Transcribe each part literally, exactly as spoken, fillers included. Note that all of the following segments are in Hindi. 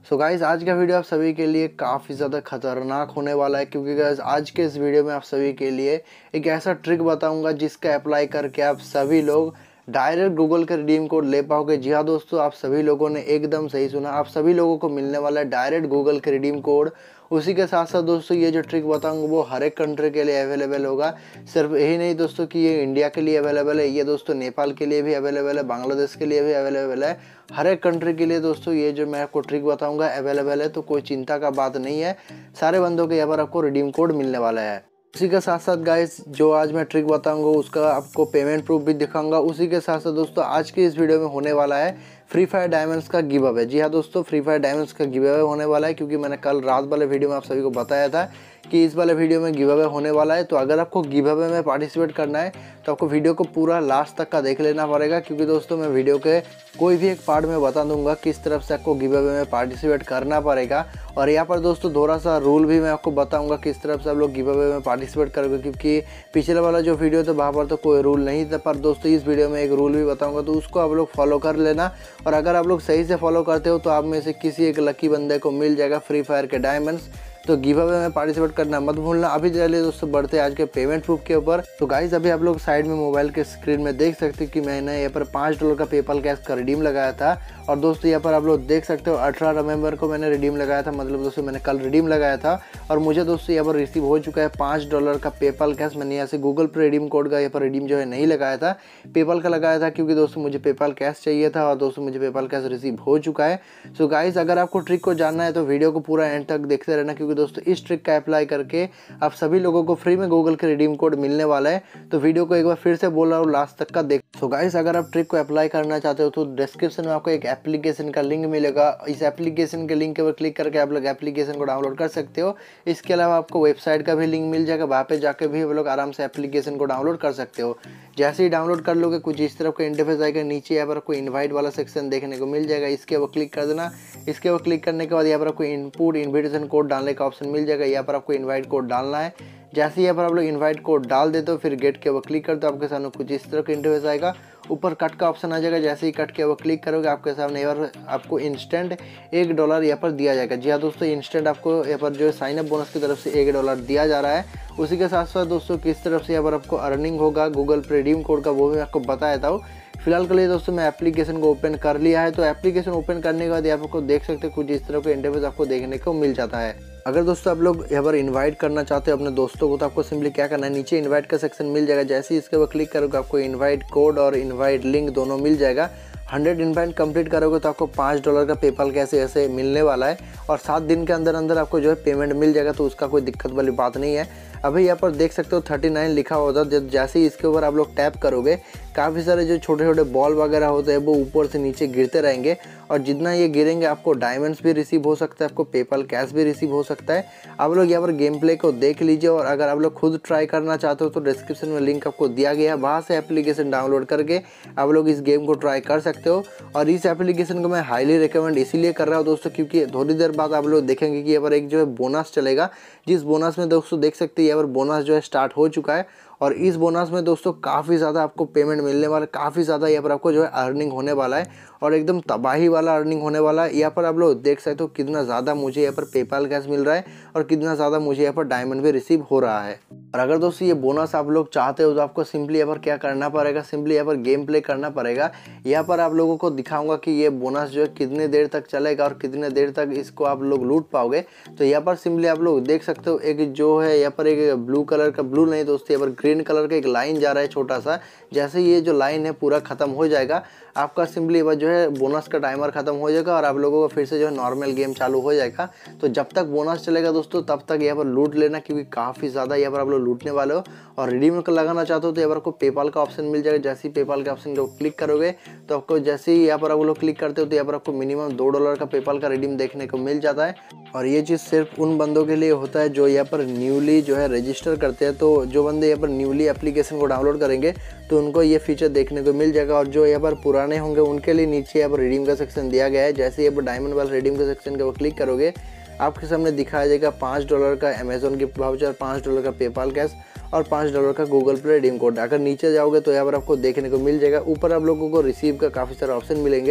सो गाइस आज का वीडियो आप सभी के लिए काफ़ी ज़्यादा खतरनाक होने वाला है, क्योंकि गाइस आज के इस वीडियो में आप सभी के लिए एक ऐसा ट्रिक बताऊंगा जिसका अप्लाई करके आप सभी लोग डायरेक्ट गूगल का रिडीम कोड ले पाओगे। जी हाँ दोस्तों, आप सभी लोगों ने एकदम सही सुना, आप सभी लोगों को मिलने वाला है डायरेक्ट गूगल का रिडीम कोड। उसी के साथ साथ दोस्तों ये जो ट्रिक बताऊंगा वो हर एक कंट्री के लिए अवेलेबल होगा। सिर्फ यही नहीं दोस्तों कि ये इंडिया के लिए अवेलेबल है, ये दोस्तों नेपाल के लिए भी अवेलेबल है, बांग्लादेश के लिए भी अवेलेबल है। हर एक कंट्री के लिए दोस्तों ये जो मैं आपको ट्रिक बताऊंगा अवेलेबल है, तो कोई चिंता का बात नहीं है। सारे बंदों के यहाँ पर आपको रिडीम कोड मिलने वाला है। उसी के साथ साथ गाइस जो आज मैं ट्रिक बताऊंगा उसका आपको पेमेंट प्रूफ भी दिखाऊंगा। उसी के साथ साथ दोस्तों आज की इस वीडियो में होने वाला है फ्री फायर डायमंड्स का गिव अवे। जी हाँ दोस्तों, फ्री फायर डायमंड्स का गिव अवे होने वाला है, क्योंकि मैंने कल रात वाले वीडियो में आप सभी को बताया था कि इस वाले वीडियो में गिव अवे होने वाला है। तो अगर आपको गिव अवे में पार्टिसिपेट करना है तो आपको वीडियो को पूरा लास्ट तक का देख लेना पड़ेगा, क्योंकि दोस्तों मैं वीडियो के कोई भी एक पार्ट में बता दूंगा किस तरफ से आपको गिव अवे में पार्टिसिपेट करना पड़ेगा। और यहाँ पर दोस्तों थोड़ा सा रूल भी मैं आपको बताऊंगा किस तरफ से आप लोग गिव अवे में पार्टिसिपेट करोगे, क्योंकि पिछले वाला जो वीडियो था वहाँ पर तो कोई रूल नहीं था। पर दोस्तों इस वीडियो में एक रूल भी बताऊंगा, तो उसको आप लोग फॉलो कर लेना। और अगर आप लोग सही से फॉलो करते हो तो आप में से किसी एक लकी बंदे को मिल जाएगा फ्री फायर के डायमंड्स। तो गिव अवे में पार्टिसिपेट करना मत भूलना। अभी चलिए दोस्तों बढ़ते हैं आज के पेमेंट प्रूफ के ऊपर। तो गाइस अभी आप लोग साइड में मोबाइल के स्क्रीन में देख सकते हो कि मैंने यहाँ पर पाँच डॉलर का पेपल कैश का रिडीम लगाया था। और दोस्तों यहाँ पर आप लोग देख सकते हो अठारह नवंबर को मैंने रिडीम लगाया था, मतलब दोस्तों मैंने कल रिडीम लगाया था। और मुझे दोस्तों यहाँ पर रिसीव हो चुका है पाँच डॉलर का पेपल कैश। मैंने यहाँ से गूगल पे रिडीम कोड का यहाँ पर रिडीम जो है नहीं लगाया था, पेपल का लगाया था, क्योंकि दोस्तों मुझे पेपल कैश चाहिए था। और दोस्तों मुझे पेपल कैश रिसीव हो चुका है। सो गाइस अगर आपको ट्रिक को जानना है तो वीडियो को पूरा एंड तक देखते रहना, क्योंकि दोस्तों इस ट्रिक का अप्लाई करके आप सभी लोगों को फ्री में गूगल के रिडीम कोड मिलने वाला है। तो वीडियो को एक बार फिर से बोल रहा हूँ, लास्ट तक का देख। सो गाइस अगर आप ट्रिक को अप्लाई करना चाहते हो तो डिस्क्रिप्शन में आपको एक एप्लीकेशन का लिंक मिलेगा। इस एप्लीकेशन के लिंक के ऊपर क्लिक करके आप लोग एप्लीकेशन को डाउनलोड कर सकते हो। इसके अलावा आपको वेबसाइट का भी लिंक मिल जाएगा, वहाँ पे जाके भी आप लोग आराम से एप्लीकेशन को डाउनलोड कर सकते हो। जैसे ही डाउनलोड कर लोगे कुछ इस तरफ का इंटरफेस आएगा, नीचे यहाँ पर आपको इन्वाइट वाला सेक्शन देखने को मिल जाएगा, इसके ऊपर क्लिक कर देना। इसके ऊपर क्लिक करने के बाद यहाँ पर आपको इनपुट इन्विटेशन कोड डालने का ऑप्शन मिल जाएगा, यहाँ पर आपको इन्वाइट कोड डालना है। जैसे ही यहाँ पर आप लोग इन्वाइट कोड डाल देते हो फिर गेट के ऊपर क्लिक करते हो, आपके सामने कुछ इस तरह का इंटरफेस आएगा, ऊपर कट का ऑप्शन आ जाएगा। जैसे ही कट के ऊपर क्लिक करोगे आपके सामने यहाँ पर आपको इंस्टेंट एक डॉलर यहाँ पर दिया जाएगा। जी हाँ दोस्तों, इंस्टेंट आपको यहाँ पर जो है साइन अप बोनस की तरफ से एक डॉलर दिया जा रहा है। उसी के साथ साथ दोस्तों किस तरफ से यहाँ पर आपको अर्निंग होगा गूगल पे रिडीम कोड का, वो भी आपको बताया था। फिलहाल के लिए दोस्तों मैं एप्लीकेशन को ओपन कर लिया है। तो एप्लीकेशन ओपन करने के बाद यहाँ आपको देख सकते हैं कुछ इस तरह का इंटरफेस आपको देखने को मिल जाता है। अगर दोस्तों आप लोग यहाँ पर इनवाइट करना चाहते हो अपने दोस्तों को, तो आपको सिंपली क्या करना है, नीचे इनवाइट का सेक्शन मिल जाएगा। जैसे ही इसके ऊपर क्लिक करोगे आपको इनवाइट कोड और इनवाइट लिंक दोनों मिल जाएगा। हंड्रेड इनवाइट कंप्लीट करोगे तो आपको पाँच डॉलर का पेपल कैसे ऐसे मिलने वाला है, और सात दिन के अंदर अंदर आपको जो है पेमेंट मिल जाएगा। तो उसका कोई दिक्कत वाली बात नहीं है। अभी यहाँ पर देख सकते हो थर्टी नाइन लिखा होता है। जब जैसे ही इसके ऊपर आप लोग टैप करोगे काफ़ी सारे जो छोटे छोटे बॉल वगैरह होते हैं वो ऊपर से नीचे गिरते रहेंगे, और जितना ये गिरेंगे आपको डायमंड्स भी रिसीव हो सकता है, आपको पेपल कैश भी रिसीव हो सकता है। आप लोग यहाँ पर गेम प्ले को देख लीजिए, और अगर आप लोग खुद ट्राई करना चाहते हो तो डिस्क्रिप्शन में लिंक आपको दिया गया है, वहाँ से एप्लीकेशन डाउनलोड करके आप लोग इस गेम को ट्राई कर सकते हो। और इस एप्लीकेशन को मैं हाईली रिकमेंड इसीलिए कर रहा हूँ दोस्तों, क्योंकि थोड़ी देर बाद आप लोग देखेंगे कि यहाँ पर एक जो है बोनस चलेगा, जिस बोनस में दोस्तों देख सकते हैं यहाँ पर बोनस जो है स्टार्ट हो चुका है। और इस बोनस में दोस्तों काफ़ी ज़्यादा आपको पेमेंट मिलने वाला है, काफ़ी ज़्यादा यहाँ पर आपको जो है अर्निंग होने वाला है, और एकदम तबाही वाला अर्निंग होने वाला है। यहाँ पर आप लोग देख सकते हो कितना ज़्यादा मुझे यहाँ पर पेपल कैश मिल रहा है, और कितना ज़्यादा मुझे यहाँ पर डायमंड भी रिसीव हो रहा है। और अगर दोस्तों ये बोनस आप लोग चाहते हो तो आपको सिंपली यहाँ पर क्या करना पड़ेगा, सिंपली यहाँ पर गेम प्ले करना पड़ेगा। यहाँ पर आप लोगों को दिखाऊंगा कि ये बोनस जो है कितने देर तक चलेगा और कितने देर तक इसको आप लोग लूट पाओगे। तो यहाँ पर सिंपली आप लोग देख सकते हो एक जो है यहाँ पर एक ब्लू कलर का, ब्लू नहीं दोस्तों यहाँ पर ग्रीन कलर का एक लाइन जा रहा है छोटा सा। जैसे ये जो लाइन है पूरा खत्म हो जाएगा आपका सिंपली वह जो है बोनस का टाइमर खत्म हो जाएगा, और आप लोगों को फिर से जो है नॉर्मल गेम चालू हो जाएगा। तो जब तक बोनस चलेगा दोस्तों तब तक यहाँ पर लूट लेना, क्योंकि काफ़ी ज़्यादा यहाँ पर आप लोग लूटने वाले हो। और रिडीम का लगाना चाहते हो तो यहाँ पर आपको पेपाल का ऑप्शन मिल जाएगा। जैसे ही पेपाल के ऑप्शन को क्लिक करोगे तो आपको जैसे ही यहाँ पर आप लोग क्लिक करते हो तो यहाँ पर आपको मिनिमम दो डॉलर का पेपाल का रिडीम देखने को मिल जाता है। और ये चीज़ सिर्फ उन बंदों के लिए होता है जो यहाँ पर न्यूली जो है रजिस्टर करते हैं। तो जो बंदे यहाँ पर न्यूली एप्लीकेशन को डाउनलोड करेंगे तो उनको ये फीचर देखने को मिल जाएगा। और जो यहाँ पर पुराने होंगे उनके लिए नीचे यहाँ पर रिडीम का सेक्शन दिया गया है। जैसे यहाँ पर डायमंड वाला रिडीम का सेक्शन के ऊपर क्लिक करोगे आपके सामने दिखाया जाएगा पाँच डॉलर का अमेजोन गिफ्ट वाउचर, पाँच डॉलर का पेपाल कैश और पाँच डॉलर का गूगल पे रिडीम कोड। अगर नीचे जाओगे तो यहाँ पर आपको देखने को मिल जाएगा। ऊपर आप लोगों को रिसीव का काफ़ी सारे ऑप्शन मिलेंगे।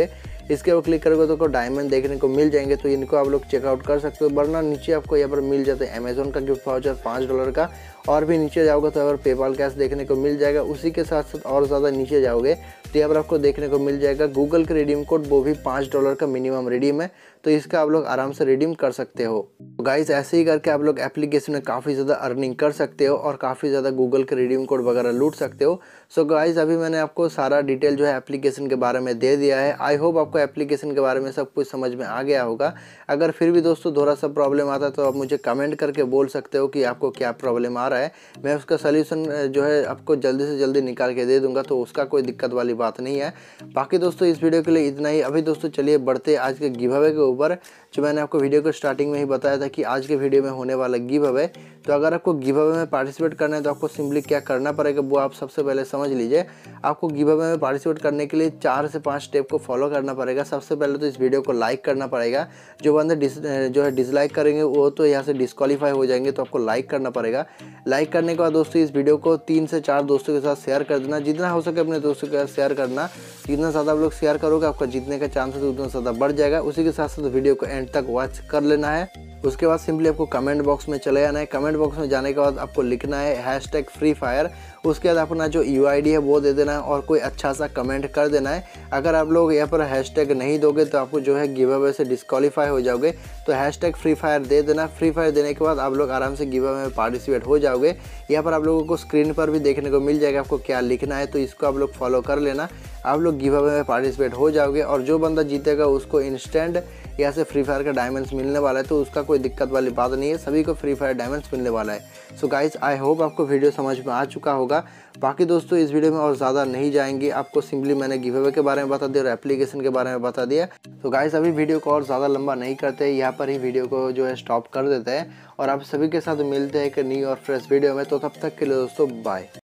इसके ऊपर क्लिक करोगे तो डायमंड देखने को मिल जाएंगे, तो इनको आप लोग चेकआउट कर सकते हो। वरना नीचे आपको यहाँ पर मिल जाता है अमेजोन का गिफ्ट वाउचर पाँच डॉलर का, और भी नीचे जाओगे तो यहाँ पर पेपाल कैश देखने को मिल जाएगा। उसी के साथ साथ और ज़्यादा नीचे जाओगे तो यहाँ पर आपको देखने को मिल जाएगा गूगल का रिडीम कोड, वो भी पाँच डॉलर का मिनिमम रिडीम है, तो इसका आप लोग आराम से रिडीम कर सकते हो। तो गाइस ऐसे ही करके आप लोग एप्लीकेशन में काफ़ी ज़्यादा अर्निंग कर सकते हो और काफ़ी ज़्यादा गूगल के रिडीम कोड वगैरह लूट सकते हो। सो गाइस अभी मैंने आपको सारा डिटेल जो है एप्लीकेशन के बारे में दे दिया है। आई होप आपको एप्लीकेशन के बारे में सब कुछ समझ में आ गया होगा। अगर फिर भी दोस्तों थोड़ा सा प्रॉब्लम आता है तो आप मुझे कमेंट करके बोल सकते हो कि आपको क्या प्रॉब्लम आ रहा है। मैं उसका सलूशन जो है आपको जल्दी से जल्दी निकाल के दे दूंगा, तो उसका कोई दिक्कत वाली बात नहीं है। बाकी दोस्तों इस वीडियो के लिए इतना ही। अभी दोस्तों चलिए बढ़ते आज के गिव अवे के ऊपर। जो मैंने आपको वीडियो को स्टार्टिंग में ही बताया था कि आज के वीडियो में होने वाला गिव अवे, तो अगर आपको गिव अवे में पार्टिसिपेट करना है तो आपको सिंपली क्या करना पड़ेगा वो आप सबसे पहले समझ लीजिए। आपको गिव अवे में पार्टिसिपेट करने के लिए चार से पाँच स्टेप को फॉलो करना पड़ेगा। सबसे पहले तो इस वीडियो को लाइक करना पड़ेगा। जो बंदे डिस जो है डिसलाइक करेंगे वो तो यहाँ से डिस्क्वालीफाई हो जाएंगे, तो आपको लाइक करना पड़ेगा। लाइक करने के बाद दोस्तों इस वीडियो को तीन से चार दोस्तों के साथ शेयर कर देना, जितना हो सके अपने दोस्तों के साथ शेयर करना। जितना ज़्यादा आप लोग शेयर करोगे आपका जीतने का चांसेस उतना ज़्यादा बढ़ जाएगा। उसी के साथ साथ वीडियो को एंड तक वॉच कर लेना है। उसके बाद सिंपली आपको कमेंट बॉक्स में चले जाना है। कमेंट बॉक्स में जाने के बाद आपको लिखना है हैश टैग फ्री फायर। उसके बाद अपना जो यू आई डी है वो दे देना है और कोई अच्छा सा कमेंट कर देना है। अगर आप लोग यहाँ पर हैश टैग नहीं दोगे तो आपको जो है गिव अवे से डिस्क्वालीफाई हो जाओगे। तो हैश टैग फ्री फायर दे देना। फ्री फायर देने के बाद आप लोग आराम से गिव अवे में पार्टिसिपेट हो जाओगे। यहाँ पर आप लोगों को स्क्रीन पर भी देखने को मिल जाएगा आपको क्या लिखना है, तो इसको आप लोग फॉलो कर लेना। आप लोग गिव अवे में पार्टिसिपेट हो जाओगे और जो बंदा जीतेगा उसको इंस्टेंट यहाँ से फ्री फायर का डायमंड्स मिलने वाला है, तो उसका कोई दिक्कत वाली बात नहीं है। सभी को फ्री फायर डायमंड्स मिलने वाला है। सो गाइस आई होप आपको वीडियो समझ में आ चुका होगा। बाकी दोस्तों इस वीडियो में और ज़्यादा नहीं जाएंगे, आपको सिंपली मैंने गिव अवे के बारे में बता दिया और एप्लीकेशन के बारे में बता दिया। तो गाइस अभी वीडियो को और ज़्यादा लंबा नहीं करते, यहाँ पर ही वीडियो को जो है स्टॉप कर देते हैं और आप सभी के साथ मिलते हैं एक न्यू और फ्रेश वीडियो में। तो तब तक के लिए दोस्तों बाय।